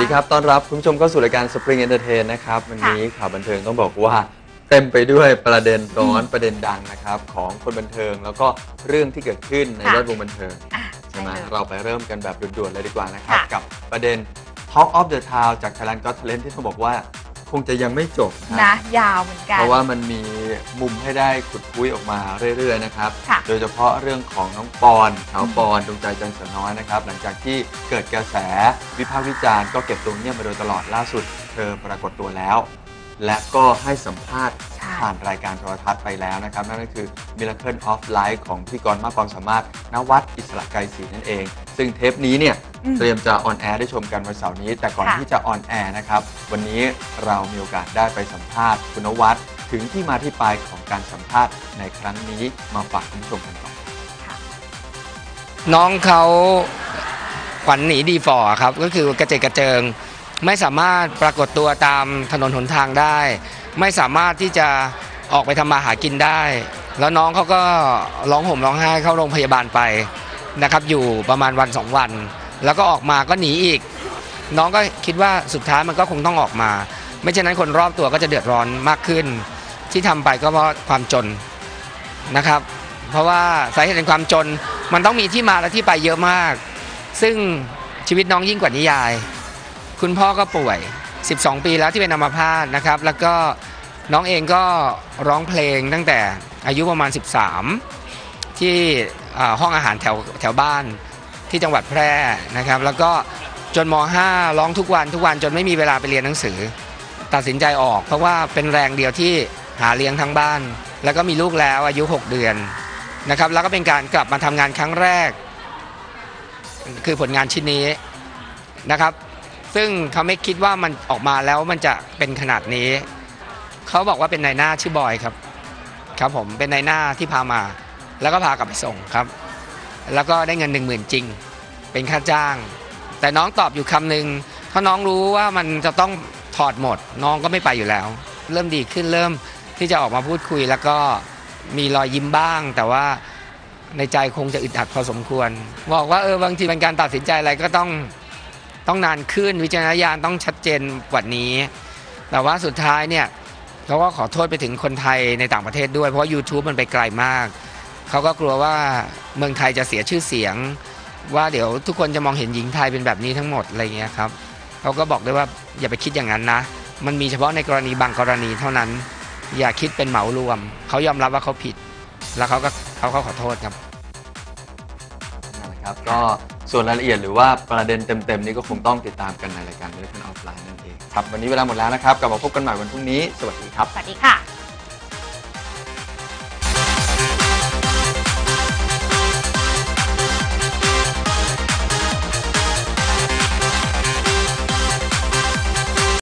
ดีครับต้อนรับคุณผู้ชมเข้าสู่รายการ Spring Entertain นะครับวันนี้ข่าวบันเทิงต้องบอกว่าเต็มไปด้วยประเด็นร้อนประเด็นดังนะครับของคนบันเทิงแล้วก็เรื่องที่เกิดขึ้นในแวดวงบันเทิงใช่ไหมเราไปเริ่มกันแบบด่วนๆเลยดีกว่านะครับกับประเด็น Talk of the Town จาก Thailand Got Talent ที่เขาบอกว่าคงจะยังไม่จบนะยาวเหมือนกันเพราะว่ามันมีมุมให้ได้ขุดคุยออกมาเรื่อยๆนะครับโดยเฉพาะเรื่องของน้องปอนสาวปอนดวงใจจันทร์เสือน้อยนะครับหลังจากที่เกิดกระแสวิพากษ์วิจารณ์ก็เก็บตัวเงียบมาโดยตลอดล่าสุดเธอปรากฏตัวแล้วและก็ให้สัมภาษณ์ผ่านรายการโทรทัศน์ไปแล้วนะครับนั่นก็คือ Miracle of Life ของพิธีกรมากความสามารถณวัฒน์อิสระไกรศรีนั่นเองซึ่งเทปนี้เนี่ยเตรียมจะออนแอร์ได้ชมกันวันเสาร์นี้แต่ก่อนที่จะออนแอร์นะครับวันนี้เรามีโอกาสได้ไปสัมภาษณ์คุณณวัฒน์ถึงที่มาที่ไปของการสัมภาษณ์ในครั้งนี้มาฝากคุณผู้ชมกันก่อนน้องเขาขวัญหนีดีฝ่อครับก็คือกระเจิดกระเจิงไม่สามารถปรากฏตัวตามถนนหนทางได้ไม่สามารถที่จะออกไปทำมาหากินได้แล้วน้องเขาก็ร้องห่มร้องไห้เข้าโรงพยาบาลไปนะครับอยู่ประมาณวัน2 วันแล้วก็ออกมาก็หนีอีกน้องก็คิดว่าสุดท้ายมันก็คงต้องออกมาไม่เช่นนั้นคนรอบตัวก็จะเดือดร้อนมากขึ้นที่ทำไปก็เพราะความจนนะครับเพราะว่าสาเหตุแห่งความจนมันต้องมีที่มาและที่ไปเยอะมากซึ่งชีวิตน้องยิ่งกว่านิยายคุณพ่อก็ป่วย12 ปีแล้วที่เป็นอัมพาตนะครับแล้วก็น้องเองก็ร้องเพลงตั้งแต่อายุประมาณ13ที่ห้องอาหารแถวบ้านที่จังหวัดแพร่นะครับแล้วก็จนม.5 ร้องทุกวันจนไม่มีเวลาไปเรียนหนังสือตัดสินใจออกเพราะว่าเป็นแรงเดียวที่หาเลี้ยงทั้งบ้านแล้วก็มีลูกแล้วอายุ6 เดือนนะครับแล้วก็เป็นการกลับมาทำงานครั้งแรกคือผลงานชิ้นนี้นะครับซึ่งเขาไม่คิดว่ามันออกมาแล้วมันจะเป็นขนาดนี้เขาบอกว่าเป็นนายหน้าชื่อบอยครับผมเป็นนายหน้าที่พามาแล้วก็พากลับไปส่งครับแล้วก็ได้เงิน 10,000 จริงเป็นค่าจ้างแต่น้องตอบอยู่คำหนึ่งเพราะน้องรู้ว่ามันจะต้องถอดหมดน้องก็ไม่ไปอยู่แล้วเริ่มดีขึ้นเริ่มที่จะออกมาพูดคุยแล้วก็มีรอยยิ้มบ้างแต่ว่าในใจคงจะอึดอัดพอสมควรบอกว่าบางทีเป็นการตัดสินใจอะไรก็ต้องนานขึ้นวิจารณญาณต้องชัดเจนกว่านี้แต่ว่าสุดท้ายเนี่ยเขาก็ขอโทษไปถึงคนไทยในต่างประเทศด้วยเพราะ YouTube มันไปไกลมากเขาก็กลัวว่าเมืองไทยจะเสียชื่อเสียงว่าเดี๋ยวทุกคนจะมองเห็นหญิงไทยเป็นแบบนี้ทั้งหมดอะไรเงี้ยครับเขาก็บอกด้วยว่าอย่าไปคิดอย่างนั้นนะมันมีเฉพาะในกรณีบางกรณีเท่านั้นอย่าคิดเป็นเหมารวมเขายอมรับว่าเขาผิดแล้วเขาขอโทษครับนะครับก็ส่วนรายละเอียดหรือว่าประเด็นเต็มๆนี้ก็คงต้องติดตามกันในรายการ Miracle of Life นั่นเองครับวันนี้เวลาหมดแล้วนะครับกลับมาพบกันใหม่วันพรุ่งนี้สวัสดีครับสวัสดีค่ะ